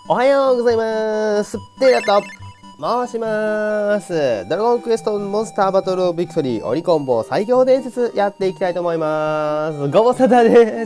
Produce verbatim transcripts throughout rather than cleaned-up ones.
おはようございます。テレラと申します。ドラゴンクエストモンスターバトルオブビクトリー鬼コンボ最強伝説やっていきたいと思います。ご無沙汰です。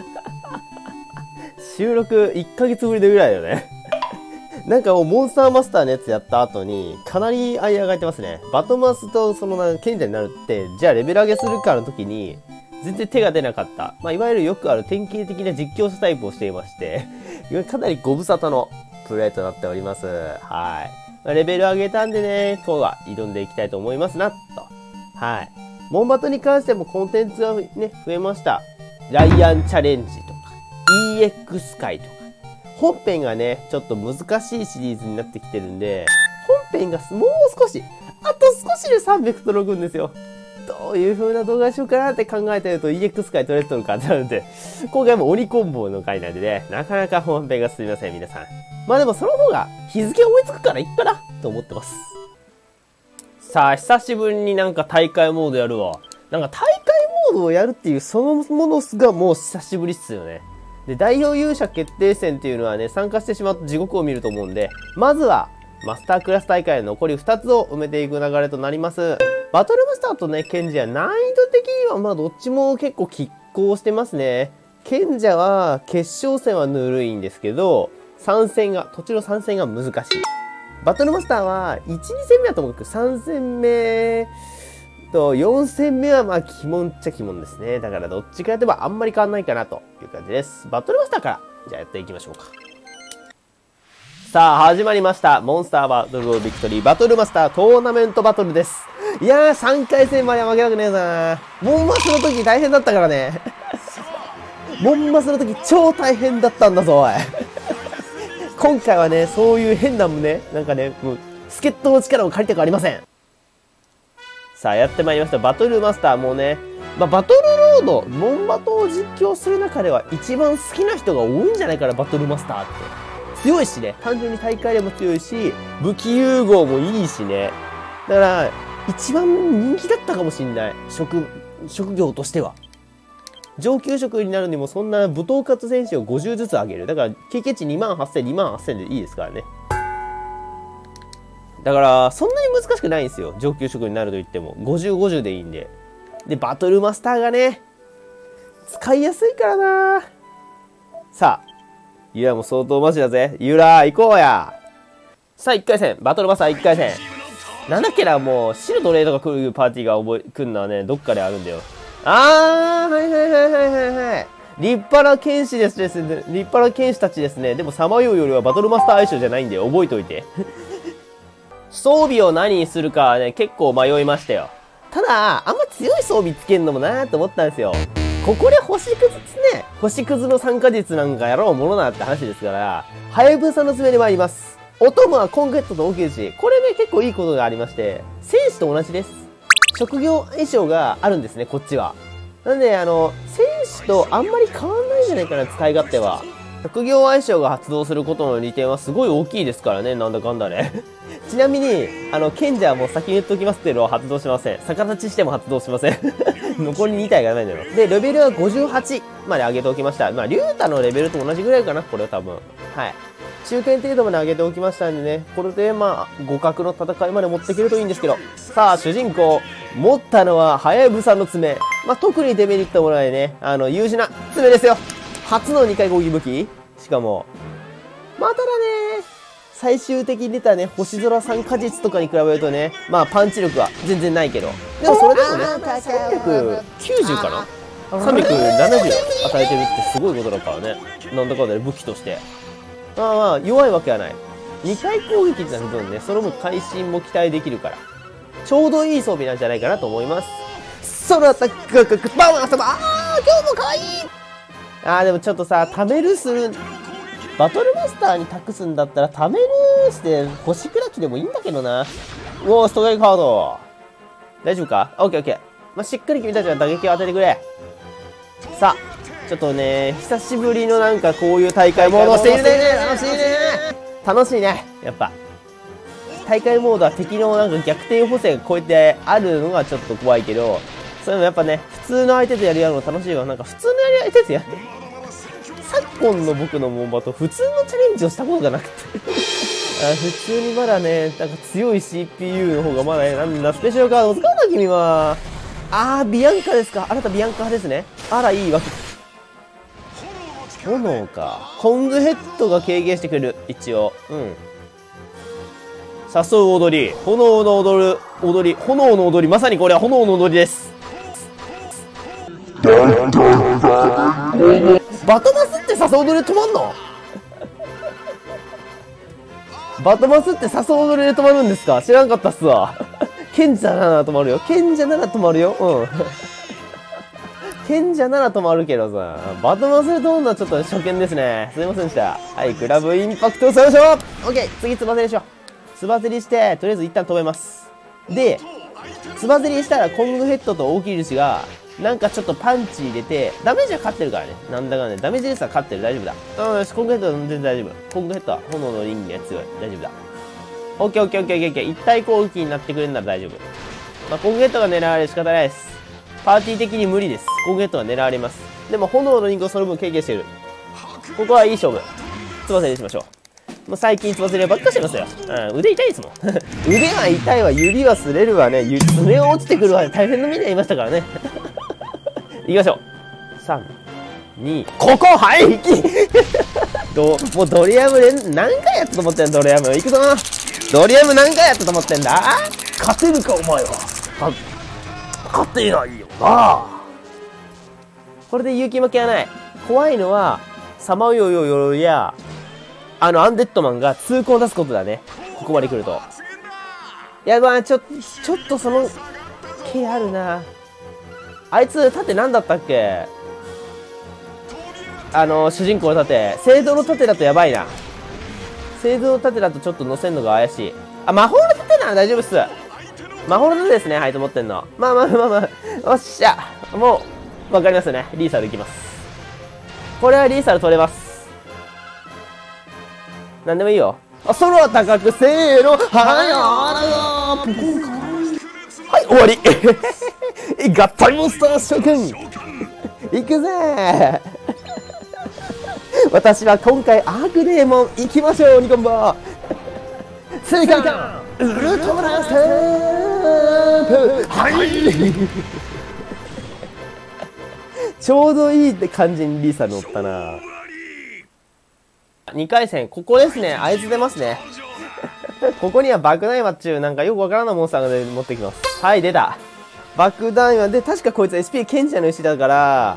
収録いっかげつぶりでぐらいだよね。なんかもうモンスターマスターのやつやった後にかなり相上がってますね。バトマスとその賢者になるって、じゃあレベル上げするかの時に全然手が出なかった。まあ、いわゆるよくある典型的な実況者タイプをしていまして、かなりご無沙汰のプレイとなっております。はい。まあ、レベル上げたんでね、今日は挑んでいきたいと思いますな、と。はい。モンバトに関してもコンテンツがね、増えました。ライアンチャレンジとか、イーエックス 回とか。本編がね、ちょっと難しいシリーズになってきてるんで、本編がもう少し、あと少しでさんびゃく届くんですよ。どういう風な動画にしようかなって考えてると イーエックス 回取れとるかってなるんで、今回も鬼コンボの回なんでね、なかなか本編が進みません、皆さん。まあでもその方が日付追いつくからいっかなと思ってます。さあ、久しぶりになんか大会モードやるわ。なんか大会モードをやるっていうそのものがもう久しぶりっすよね。で、代表勇者決定戦っていうのはね、参加してしまうと地獄を見ると思うんで、まずはマスタークラス大会の残りふたつを埋めていく流れとなります。バトルマスターとね、賢者は難易度的にはまあどっちも結構拮抗してますね。賢者は決勝戦はぬるいんですけど、参戦が、途中の参戦が難しい。バトルマスターはいち、に戦目はともかくさん戦目とよん戦目はまあ鬼門っちゃ鬼門ですね。だからどっちかやってもあんまり変わんないかなという感じです。バトルマスターからじゃあやっていきましょうか。さあ始まりました。モンスターバトルオブビクトリーバトルマスタートーナメントバトルです。いやーさんかい戦までは負けたくねえな。モンマスの時大変だったからね。モンマスの時超大変だったんだぞおい。今回はねそういう変なねなんかねもう助っ人の力を借りたくありません。さあやってまいりましたバトルマスターもうね、まあ、バトルロードモンバトを実況する中では一番好きな人が多いんじゃないかな。バトルマスターって強いしね、単純に大会でも強いし武器融合もいいしね。だから一番人気だったかもしんない。職職業としては上級職になるにもそんな武闘活選手をごじゅうずつ上げる。だから経験値にまんはっせん、にまんはっせんでいいですからね。だからそんなに難しくないんですよ。上級職になると言ってもごじゅう、ごじゅうでいいんで。でバトルマスターがね使いやすいからな。さあユラも相当マジだぜ。ユラ行こうや。さあいっかい戦バトルマスターいっかい戦なんだっけな。もう白とレイとか来るパーティーが覚え来るのはねどっかであるんだよ。あーはいはいはいはいはいはい。立派な剣士ですですね。立派な剣士たちですね。でもさまようよりはバトルマスター相性じゃないんで覚えといて。装備を何にするかはね結構迷いましたよ。ただあんま強い装備つけんのもなーと思ったんですよ。ここで星屑ね、星屑の参加術なんかやろうものなって話ですから、はやぶさの爪で参ります。お供はコンゲットとオキウチ。これね結構いいことがありまして、戦士と同じです。職業相性があるんですね、こっちは。なんであの戦士とあんまり変わんないんじゃないかな、使い勝手は。職業相性が発動することの利点はすごい大きいですからね、なんだかんだね。ちなみにあの賢者はもう先に言っておきますけど発動しません。逆立ちしても発動しません。残りに体がないんだよ。でレベルはごじゅうはちまで上げておきました。まあリュウタのレベルと同じぐらいかな、これは多分。はい、中堅程度まで上げておきましたんでね、これでまあ互角の戦いまで持っていけるといいんですけど。さあ主人公持ったのははやぶさの爪。まあ特にデメリットもないね、あの優秀な爪ですよ。初のにかい攻撃武器。しかもまあただね最終的に出たね星空参加術とかに比べるとね、まあパンチ力は全然ないけど、でもそれでもねさんびゃくきゅうじゅうかなさんびゃくななじゅう与えてるってすごいことだからね。なんだかんだで武器としてまあまあ弱いわけはない。にかい攻撃ってなる分ね、その分会心も期待できるからちょうどいい装備なんじゃないかなと思います。ソロアタックククバーンあー今日もかわいい。あーでもちょっとさタメルするバトルマスターに託すんだったらタメルして星砕きでもいいんだけどな。うおーストライクカード大丈夫か。オッケーオッケー。まあ、しっかり君たちは打撃を当ててくれ。さあちょっとね久しぶりのなんかこういう大会モードしているね。楽しいね楽しいね。やっぱ大会モードは敵のなんか逆転補正がこうやってあるのがちょっと怖いけど、それもやっぱね普通の相手とやるやるの楽しいわ。なんか普通のやる相手とやって昨今の僕のモンバと普通のチャレンジをしたことがなくてあ、普通にまだね、なんか強い シーピーユー の方がまだね、なんだ、スペシャルカードを使うな、君は。あー、ビアンカですか。あなたビアンカ派ですね。あら、いいわけ。炎か。コングヘッドが軽減してくれる。一応。うん。誘う踊り。炎の踊る、踊り。炎の踊り。まさにこれは炎の踊りです。バトマスって誘う踊りで止まんのバトマスって誘う踊りで止まるんですか？知らんかったっすわ。賢者なら止まるよ。賢者なら止まるよ。うん。賢者なら止まるけどさ、バトマスで止まるのはちょっと初見ですね。すいませんでした。はい、クラブインパクトされましょう。オッケー、次つばぜりしよう。つばぜりして、とりあえず一旦止めます。で、つばぜりしたらコングヘッドと大きい印が、なんかちょっとパンチ入れて、ダメージは勝ってるからね。なんだかね、ダメージレスは勝ってる。大丈夫だ。うん、よし、コングヘッドは全然大丈夫。コングヘッドは炎のリングが強い。大丈夫だ。オッケーオッケーオッケーオッケー。一体攻撃になってくれるなら大丈夫。まあ、コングヘッドが狙われる仕方ないです。パーティー的に無理です。コングヘッドが狙われます。でも炎のリングをその分経験している。ここはいい勝負。つばぜりしましょう。もう最近つばぜりばっかしてますよ。うん、腕痛いですもん。腕は痛いわ、指は擦れるわね、爪が落ちてくるわ、大変な目に遭いましたからね。行きましょう。さん、に、ここはい引きどもうドリアムで何回やったと思ってんだ、ドリアム。行くぞ。ドリアム何回やったと思ってんだ。勝てるか、お前は。は勝てないよな。これで勇気負けはない。怖いのは、さまよよよや、あの、アンデッドマンが痛恨を出すことだね。ここまで来ると。いや、まあ、ちょ、ちょっとその、気あるな。あいつ、盾何だったっけ？あの、主人公の盾。聖堂の盾だとやばいな。聖堂の盾だとちょっと乗せんのが怪しい。あ、魔法の盾なら大丈夫っす。魔法の盾ですね、はいと思ってんの。まあまあまあまあ。よっしゃ。もう、わかりますよね。リーサルいきます。これはリーサル取れます。なんでもいいよ。あ、空高く、せーの、はやーはい、終わり合体モンスター諸君行くぜ私は今回アークデーモン行きましょう、ニコンボ正解かウルトラスタンプはいちょうどいいって感じにリーサ乗ったな。にかい戦、ここですね。あいつ出ますね。ここには爆弾魔っちゅうなんかよくわからないモンスターが持ってきます。はい、出た。爆弾魔で、確かこいつ エスピー 賢者の石だから、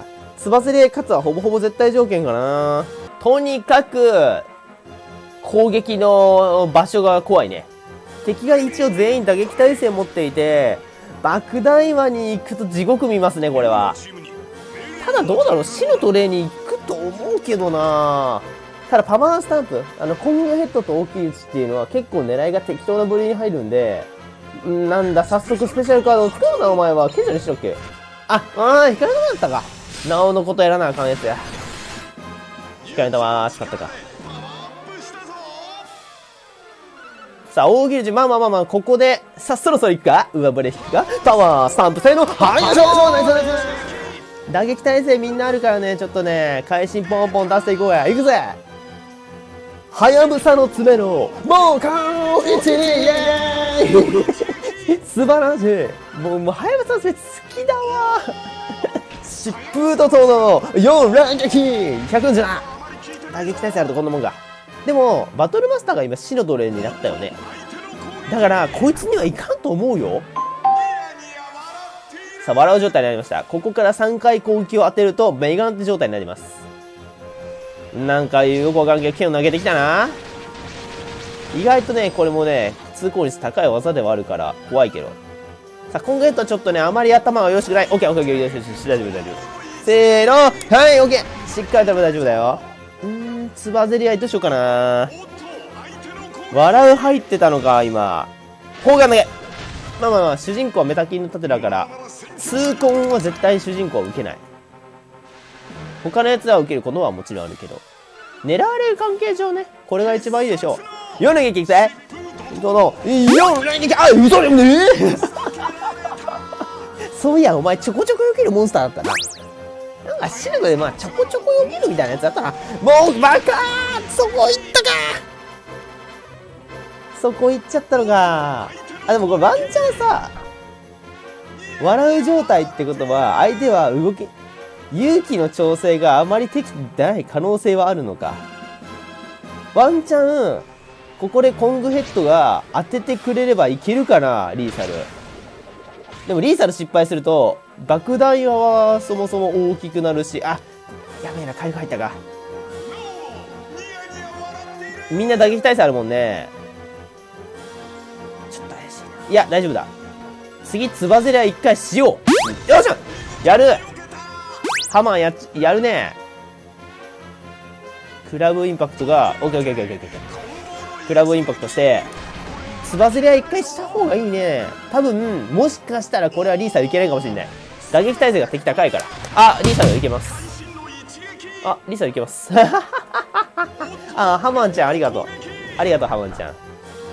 つばぜり勝つはほぼほぼ絶対条件かな。とにかく、攻撃の場所が怖いね。敵が一応全員打撃耐性持っていて、爆弾魔に行くと地獄見ますね、これは。ただどうだろう、死のトレーに行くと思うけどな。ただパワースタンプ、あの、コングヘッドと大きい位置っていうのは結構狙いが適当な部類に入るんで、んなんだ、早速スペシャルカードを使うな、お前は。賢者にしろっけ。あ、あー、光らなかったか。なおのことやらなあかんやつや。光の玉、使ったか。さあ、大喜利時、まあまあまあまあ、ここで、さあ、そろそろ行くか上振れ引くかパワースタンプ性の、はい、よいしょナイスナイス打撃耐性みんなあるからね、ちょっとね、会心ポンポン出していこうや。行くぜはやぶさの爪の、もうかおいちイエーイ素晴らしい。もう、もう、はやぶさの爪好きだわ疾風怒涛のよん乱撃ひゃくよんじゅうなな打撃耐性あるとこんなもんが。でも、バトルマスターが今、死の奴隷になったよね。だから、こいつにはいかんと思うよ。さあ、笑う状態になりました。ここからさんかい攻撃を当てると、メガンテ状態になります。なんか、よくわからんけど、剣を投げてきたな。意外とね、これもね、通行率高い技ではあるから、怖いけど。さあ、今回とちょっとね、あまり頭がよろしくない。オッケーオッケーオッケー、よしよしよし、大丈夫大丈夫。せーの、はい、オッケーしっかり食べ大丈夫だよ。うーん、つばぜり合いどうしようかな。笑う入ってたのか、今。砲丸投げ。まあまあまあ、主人公はメタキンの盾だから、痛恨は絶対主人公は受けない。他のやつは受けることはもちろんあるけど。狙われる関係上ね、これが一番いいでしょう。よん連撃いくぜどの、よん連撃あ、嘘でもねそういや、お前ちょこちょこ受けるモンスターだったな。なんが死ぬまでまあちょこちょこよけるみたいなやつだったら、もうバカー、そこ行ったか、そこ行っちゃったのか。あ、でもこれワンチャンさ、笑う状態ってことは相手は動き勇気の調整があまり適でない可能性はあるのか。ワンチャンここでコングヘッドが当ててくれればいけるかな、リーサル。でもリーサル失敗すると爆弾岩はそもそも大きくなるし、あ、やべえな、回復入ったか。みんな打撃耐性あるもんね。ちょっと怪しいな。いや大丈夫だ。次つばぜりゃ一回しよう。よっしゃ、やる。ハマーややるね。クラブインパクトがオッケーオッケーオッケーオッケー。クラブインパクトしてつばぜりゃ一回した方がいいね。多分もしかしたらこれはリーサルいけないかもしれない。打撃耐性が敵高いから。あ、リーサルいけます。あ、リーサルいけますあ、ハマンちゃんありがとう、ありがとうハマンちゃん。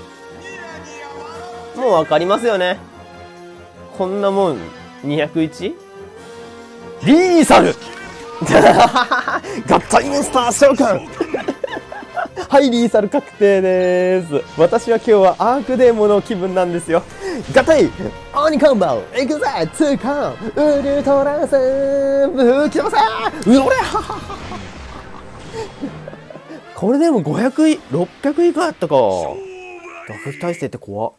もう分かりますよね、こんなもん。 にひゃくいち リーサル合体モンスター召喚はい、リーサル確定です。私は今日はアークデーモの気分なんですよ。合体鬼コンボいくぜ、ツーカンウルトラセブ来てません、うおれこれでもごひゃくいろっぴゃく以下やったか。打撃耐性って怖っ。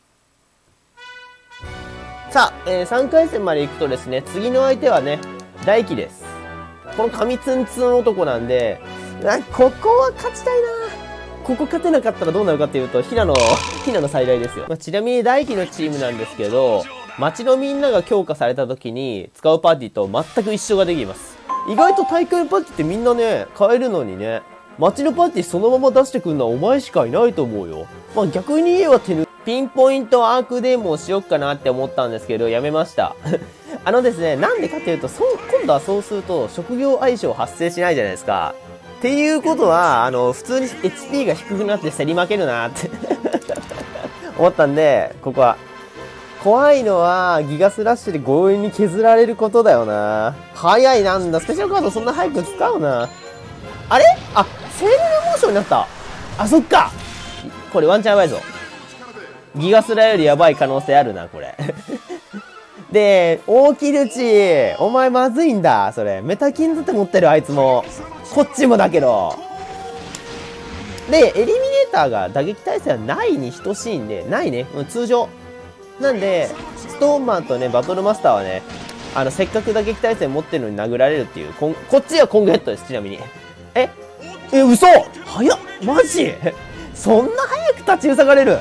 さあ、えー、さんかい戦まで行くとですね、次の相手はね大輝です。この神ツンツン男なんで、あ、ここは勝ちたいな。ここ勝てなかったらどうなるかっていうと、平野、平野最大ですよ。まあ、ちなみに大輝のチームなんですけど、街のみんなが強化された時に使うパーティーと全く一緒ができます。意外と大会のパーティーってみんなね、変えるのにね、街のパーティーそのまま出してくるのはお前しかいないと思うよ。まあ逆に言えば手抜ピンポイントアークデーモをしよっかなって思ったんですけど、やめました。あのですね、なんでかっていうと、そう、今度はそうすると職業相性発生しないじゃないですか。っていうことは、あの、普通に エイチピー が低くなって競り負けるなって思ったんで、ここは。怖いのは、ギガスラッシュで強引に削られることだよな。早い、なんだ、スペシャルカードそんな早く使うな。あれあ、セールのモーションになった。あ、そっか。これワンチャンやばいぞ。ギガスラよりやばい可能性あるな、これ。で、大木ルチ、お前まずいんだ、それ。メタキンだって持ってる、あいつも。こっちもだけど。で、エリミネーターが打撃耐性はないに等しいんで、ないね。うん、通常。なんで、ストーンマンとね、バトルマスターはね、あの、せっかく打撃耐性持ってるのに殴られるっていう、こ、こっちはコングヘッドです、ちなみに。ええ、嘘早っマジそんな早く立ちふさがれる。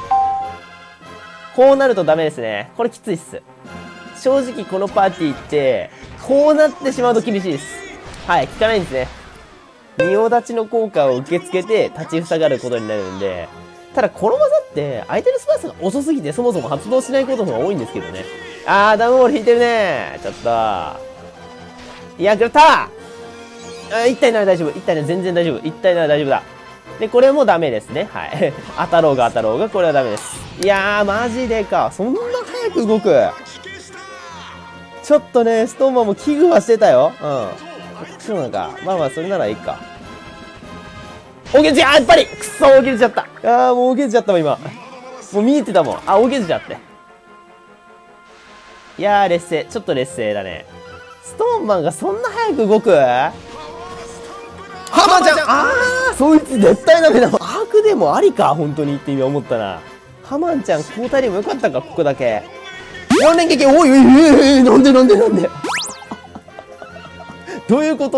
こうなるとダメですね。これきついっす。正直このパーティーって、こうなってしまうと厳しいです。はい、効かないんですね。仁王立ちの効果を受け付けて立ちふさがることになるんで、ただこの技って相手のスパイスが遅すぎてそもそも発動しないことの方が多いんですけどね。あー、ダウンボール引いてるね。ちょっと。いや、食らったあ、一体なら大丈夫。一体なら全然大丈夫。一体なら大丈夫だ。で、これもダメですね。はい。当たろうが当たろうが、これはダメです。いやー、マジでか。そんな早く動く。ちょっとね、ストーンマンも危惧はしてたよ。うん。そうなのか。まあまあ、それならいいか。大げちゃ、やっぱりくそ、大げちゃった。あー、もう大げちゃったわ、今。もう見えてたもん。あ、大げちゃって。いやー、劣勢。ちょっと劣勢だね。ストーンマンがそんな早く動く？ハマちゃん、あー、そいつ絶対ダメだ。アークでもありか、本当にって今思ったな。ハマンちゃん、交代でもよかったか、ここだけ。よん連撃、おいおいおいおい、なんでなんでなんでどういうこと？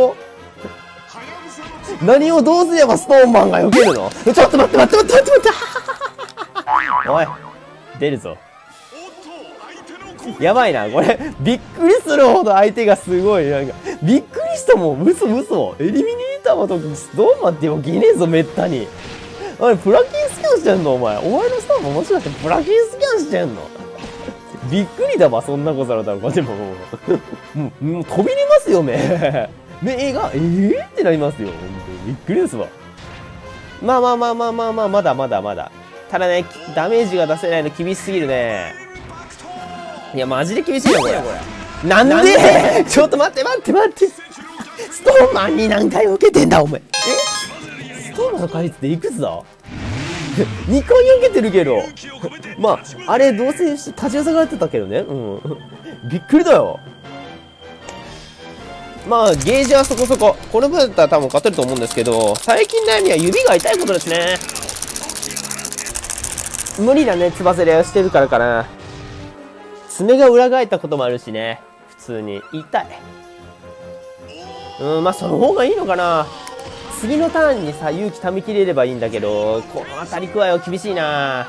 何をどうすればストーンマンが避けるの？ちょっと待って待って待って待って待っておい、出るぞ。やばいな、これ。びっくりするほど相手がすごい。なんか、びっくりしたもん。嘘嘘。エリミネーターはとストーンマンって起きねえぞ、めったに。あれ、プラキンスキャンしてんのお前。お前のストーンマンもしかしてプラキンスキャンしてんのびっくりだわ、そんなことされたら。これでも、もう、もう飛び出ますよ、目。目が、えーってなりますよ。本当に。びっくりですわ。まあまあまあまあまあまあ、まだまだまだ。ただね、ダメージが出せないの厳しすぎるね。いや、マジで厳しいよ、これ。 なんでちょっと待って待って待って。ストーンマンに何回受けてんだお前。えストーンマンの回率っていくつだにかい受けてるけど。まあ、あれどうせ立ち寄せがやってたけどね。うん。びっくりだよ。まあ、ゲージはそこそこ。この分だったら多分勝てると思うんですけど、最近悩みは指が痛いことですね。無理だね、つばぜり合いをしてるからかな。爪が裏返ったこともあるしね。普通に。痛い。うん、まあその方がいいのかな。次のターンにさ、勇気ためきれればいいんだけど、この当たり具合は厳しいな。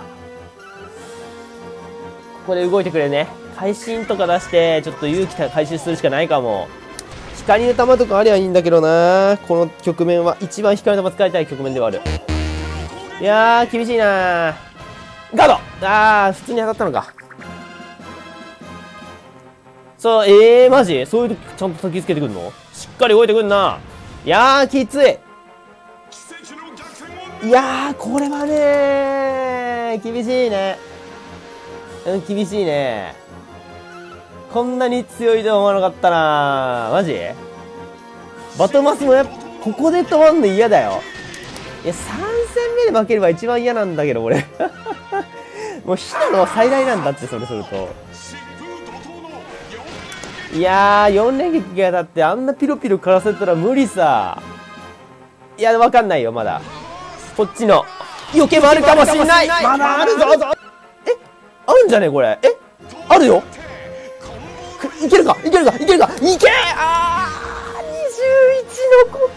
ここで動いてくれね。会心とか出して、ちょっと勇気回収するしかないかも。光の玉とかありゃいいんだけどな。この局面は。一番光の玉使いたい局面ではある。いやー、厳しいな。ガードあー、普通に当たったのか。そう、えー、マジそういう時ちゃんと焚きつけてくるの？しっかり動いてくんな。いやー、きつい。いやー、これはねー、厳しいね。うん、厳しいね。こんなに強いとは思わなかったな。マジバトマスもやっぱ、ここで止まんの嫌だよ。いや、さん戦目で負ければ一番嫌なんだけど、俺。もう、ヒナの最大なんだって、それすると。いやー、よん連撃がだってあんなピロピロからせたら無理さ。いや、わかんないよ、まだ。こっちの、避けもあるかもしんない。まだあるぞ、ぞ。えあるんじゃねこれ。えあるよ。いけるかいけるかいけるかいけあーにじゅういち残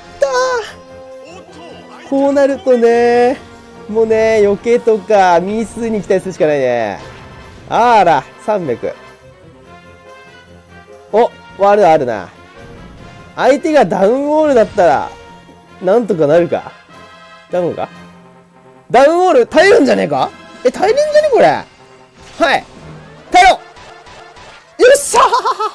ったこうなるとね、もうね、避けとかミスに期待するしかないね。あら、さんびゃく。お、ワールドあるな。相手がダウンウォールだったら、なんとかなるか。ダウンかダウンウォール耐えるんじゃねえかえ、耐えれんじゃねこれ。はい。耐えろよっしゃ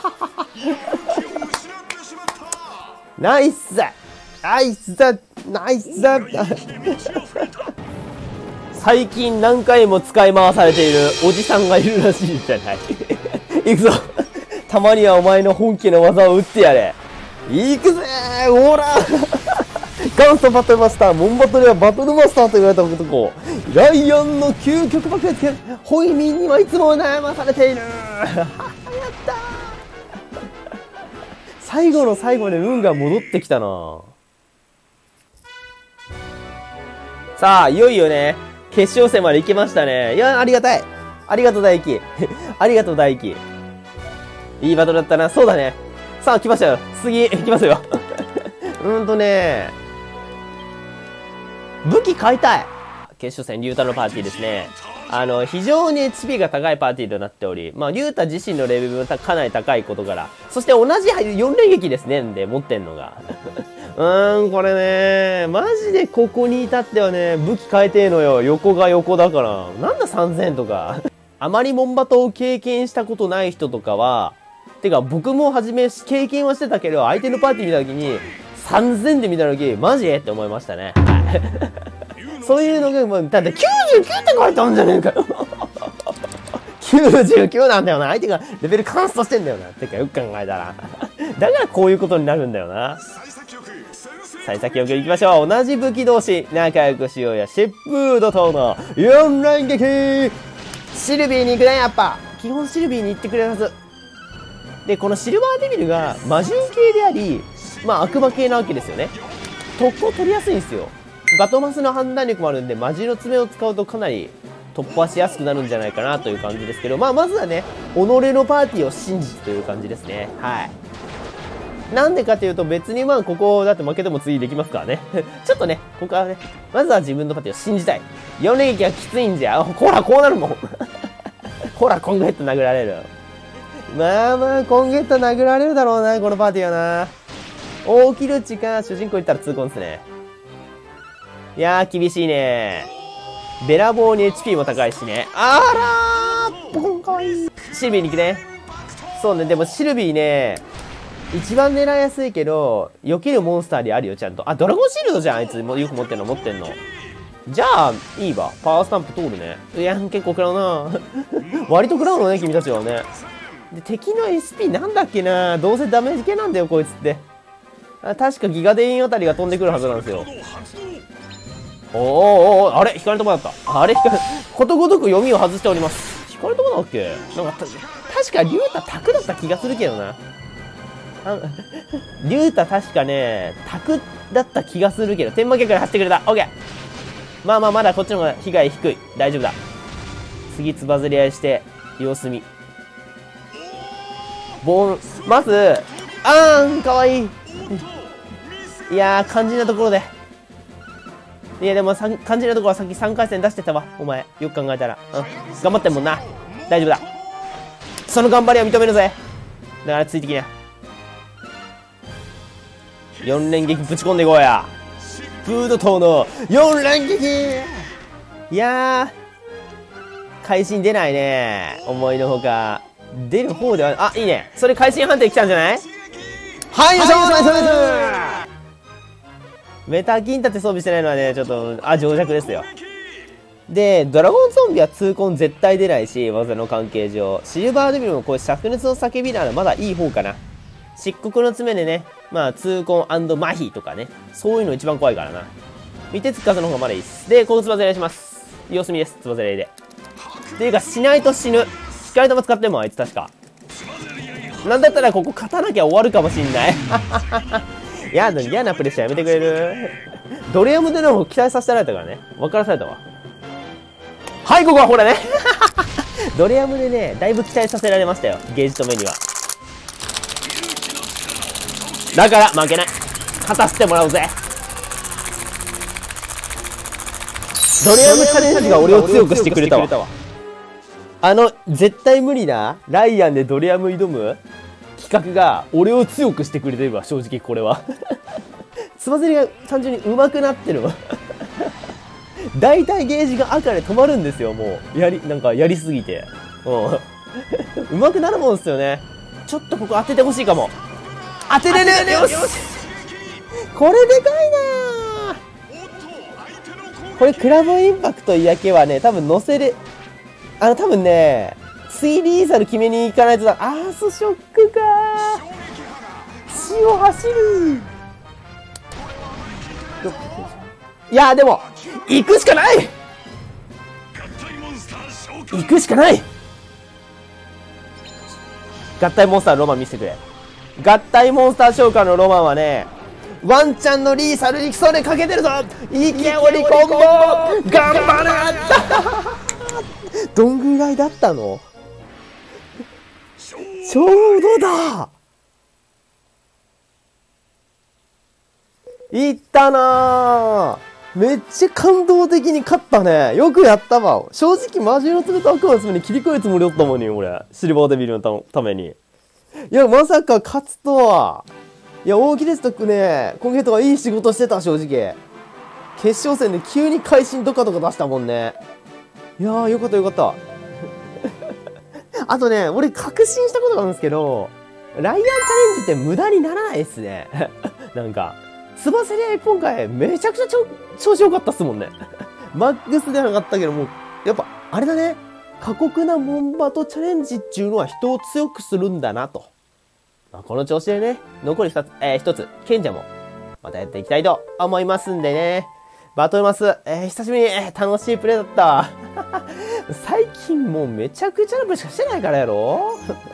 ーナイスだナイスだナイスだ最近何回も使い回されているおじさんがいるらしいじゃない。いくぞたまにはお前の本気の技を打ってやれ。いくぜーほら元祖バトルマスター、モンバトルはバトルマスターと言われた男。ライオンの究極爆裂剣、ホイミンにはいつも悩まされている。やったー最後の最後で運が戻ってきたな。さあ、いよいよね、決勝戦まで行きましたね。いや、ありがたい。ありがとう大輝。ありがとう大輝。いいバトルだったな。そうだね。さあ、来ましたよ。次、行きますよ。うーんとね、武器買いたい。決勝戦、リュウタのパーティーですね。あの、非常に エイチピー が高いパーティーとなっており、まあ、リュウタ自身のレベルもかなり高いことから、そして同じよん連撃ですね、んで、持ってんのが。うーん、これね、マジでここに至ってはね、武器変えてえのよ。横が横だから。なんださんぜんとか。あまりモンバトを経験したことない人とかは、てか僕もはじめ経験はしてたけど、相手のパーティー見たときに、さんぜんで見たとき、マジって思いましたね。そういうのが、もう、だってきゅうじゅうきゅうって書いてあるんじゃねえかよ。きゅうじゅうきゅうなんだよな。相手がレベルカンストしてんだよな。てかよく考えたら。だからこういうことになるんだよな。幸先よく行きましょう。同じ武器同士、仲良くしようや。疾風怒涛のよん連撃。シルビーに行くね、やっぱ。基本シルビーに行ってくれるはず。で、このシルバーデビルが魔獣系であり、まあ悪魔系なわけですよね。特攻取りやすいんですよ。バトマスの判断力もあるんで、魔獣の爪を使うとかなり突破しやすくなるんじゃないかなという感じですけど、まあまずはね、己のパーティーを信じてという感じですね。はい。なんでかというと別にまあここだって負けても次できますからね。ちょっとね、ここはね、まずは自分のパーティーを信じたい。よん連撃はきついんじゃ。ほら、こうなるもん。ほら、コングヘッド殴られる。まあまあ、コングヘッド殴られるだろうな、このパーティーはな。大きるちか、主人公いったら痛恨ですね。いやー、厳しいね。ベラボーに エイチピー も高いしね。あらー、ポコンかわいい。シルビーに行くね。そうね、でもシルビーね、一番狙いやすいけど、避けるモンスターであるよ、ちゃんと。あ、ドラゴンシールドじゃん、あいつ。もよく持ってんの、持ってんの。じゃあ、いいわ。パワースタンプ通るね。いや、結構食らうな。割と食らうのね、君たちはね。 で、敵の エスピー なんだっけな、どうせダメージ系なんだよ、こいつって。あ、確かギガデインあたりが飛んでくるはずなんですよ。おーおーおー、あれ光のとこだった。あれ光、ことごとく読みを外しております。光のとこだっけなんかた、確かリュウタタクだった気がするけどな。あリュウタ確かね、タクだった気がするけど、天魔界から走ってくれた。オッケー。まあまあ、まだこっちの方が被害低い。大丈夫だ。次、つばずり合いして、様子見。ボーン、まず、あーん、かわいい。いやー、肝心なところで。いや、でも、肝心なところはさっきさんかい戦出してたわ。お前、よく考えたら。うん。頑張ってんもんな。大丈夫だ。その頑張りは認めるぜ。だから、ついてきな。よん連撃ぶち込んでいこうや。フード島のよん連撃。いやー、会心出ないね。思いのほか。出る方では、あ、いいね。それ会心判定来たんじゃない？はい、よいしょー。メタキンタって装備してないのはね、ちょっと、あ、情弱ですよ。で、ドラゴンゾンビは痛恨絶対出ないし、技の関係上。シルバーデビルもこう、灼熱の叫びならまだいい方かな。漆黒の爪でね、まあ、痛恨&麻痺とかね、そういうの一番怖いからな。見てつかずの方がまだいいです。で、このつばぜり合いします。様子見です、つばぜり合いで。っていうか、しないと死ぬ。光玉使ってもあいつ確か。なんだったらここ勝たなきゃ終わるかもしんない。やだ、嫌なプレッシャーやめてくれる？ドレアムでの方期待させられたからね。分からされたわ。はい、ここはほらね。ドレアムでね、だいぶ期待させられましたよ。ゲージ止めには。だから負けない。勝たせてもらうぜ。ドレアムチャレンジが俺を強くしてくれたわ。あの、絶対無理な、ライアンでドレアム挑む企画が、俺を強くしてくれてるわ、正直これは。つばぜりが単純に上手くなってるわ。大体ゲージが赤で止まるんですよ、もう。やり、なんかやりすぎて。うん。上手くなるもんですよね。ちょっとここ当ててほしいかも。当てれる！よし！これでかいなー。これクラブインパクト嫌気はね、多分乗せれ、あの多分ね、スリーリーサル決めに行かないとだ。アースショックかー。血を走る。いやーでも、行くしかない！行くしかない！合体モンスターのロマン見せてくれ。合体モンスター召喚のロマンはね、ワンチャンのリーサルにそれかけてるぞ。いけおりコンボ頑張る。どんぐらいだったの？ちょうどだ。いったなー。めっちゃ感動的に勝ったね。よくやったわ。正直魔獣の爪と悪魔の爪に切り替えるつもりだったもんね、俺。シルバーデビルのために。いや、まさか勝つとは。いや、大木ですとね、今月はいい仕事してた、正直。決勝戦で急に会心ドカドカ出したもんね。いやー、よかったよかった。あとね、俺確信したことがあるんですけど、ライアンチャレンジって無駄にならないっすね。なんか、つばぜり合い今回めちゃくちゃ調子良かったっすもんね。マックスではなかったけども、やっぱ、あれだね。過酷なモンバトチャレンジっていうのは人を強くするんだなと。まあ、この調子でね、残りふたつ、えー、ひとつ、賢者も、またやっていきたいと思いますんでね。バトルマス、えー、久しぶりに、えー、楽しいプレイだった。最近もうめちゃくちゃなプレイしかしてないからやろ